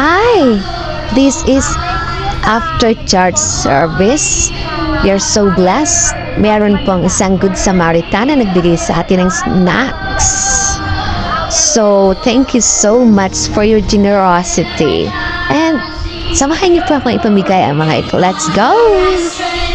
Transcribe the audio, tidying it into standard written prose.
Hi! This is after church service. We are so blessed. Meron pong isang Good Samaritan na nagbigay sa atin ng snacks. So, thank you so much for your generosity. And, samahan niyo po akong ipamigay ang mga ito. Let's go!